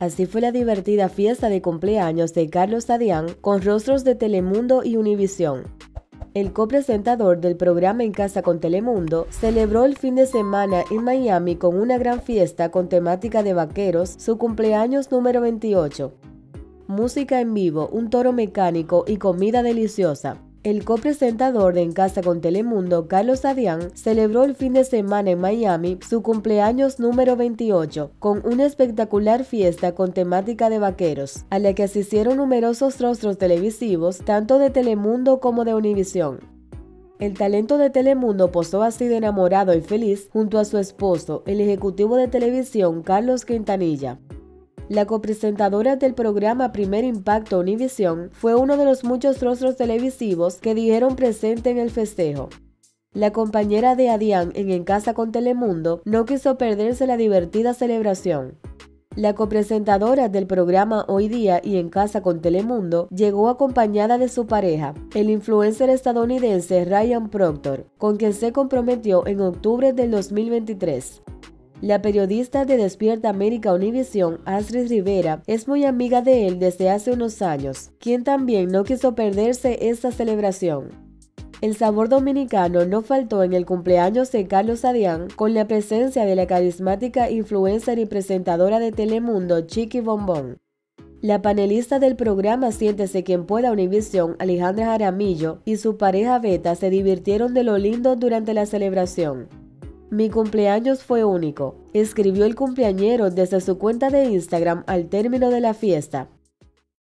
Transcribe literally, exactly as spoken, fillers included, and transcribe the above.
Así fue la divertida fiesta de cumpleaños de Carlos Adrián con rostros de Telemundo y Univisión. El copresentador del programa En Casa con Telemundo celebró el fin de semana en Miami con una gran fiesta con temática de vaqueros, su cumpleaños número veintiocho. Música en vivo, un toro mecánico y comida deliciosa. El copresentador de En Casa con Telemundo, Carlos Adrián, celebró el fin de semana en Miami su cumpleaños número veintiocho con una espectacular fiesta con temática de vaqueros, a la que asistieron numerosos rostros televisivos, tanto de Telemundo como de Univisión. El talento de Telemundo posó así de enamorado y feliz junto a su esposo, el ejecutivo de televisión Carlos Quintanilla. La copresentadora del programa Primer Impacto Univisión fue uno de los muchos rostros televisivos que dijeron presente en el festejo. La compañera de Adrián en En Casa con Telemundo no quiso perderse la divertida celebración. La copresentadora del programa Hoy Día y En Casa con Telemundo llegó acompañada de su pareja, el influencer estadounidense Ryan Proctor, con quien se comprometió en octubre del dos mil veintitrés. La periodista de Despierta América Univisión, Astrid Rivera, es muy amiga de él desde hace unos años, quien también no quiso perderse esta celebración. El sabor dominicano no faltó en el cumpleaños de Carlos Adrián con la presencia de la carismática influencer y presentadora de Telemundo, Chiqui Bombón. La panelista del programa Siéntese Quien Pueda Univisión, Alejandra Jaramillo, y su pareja Beta se divirtieron de lo lindo durante la celebración. Mi cumpleaños fue único, escribió el cumpleañero desde su cuenta de Instagram al término de la fiesta.